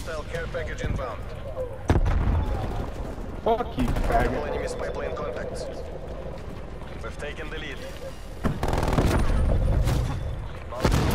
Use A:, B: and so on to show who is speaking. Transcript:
A: Hostile care package inbound.
B: Fuck you,
A: Multiple
B: faggot.
A: enemy spy plane contacts. We've taken the lead. Multiple